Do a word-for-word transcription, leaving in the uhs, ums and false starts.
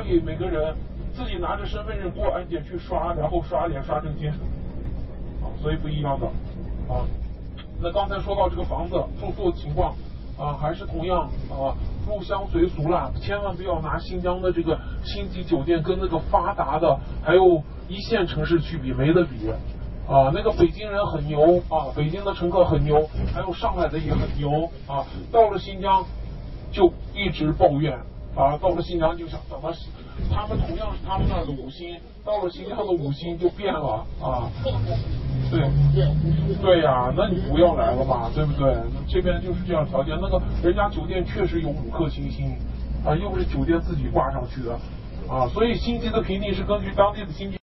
里每个人自己拿着身份证过安检去刷，然后刷脸刷证件，啊，所以不一样的啊。那刚才说到这个房子住宿情况啊，还是同样啊，入乡随俗啦，千万不要拿新疆的这个星级酒店跟那个发达的还有一线城市去比，没得比。啊，那个北京人很牛啊，北京的乘客很牛，还有上海的也很牛啊。到了新疆就一直抱怨啊，到了新疆就想怎么，他们同样是他们那儿的五星，到了新疆的五星就变了啊。对，对呀、啊，那你不要来了嘛，对不对？这边就是这样条件，那个人家酒店确实有五颗星星啊，又不是酒店自己挂上去的啊，所以星级的评定是根据当地的经济。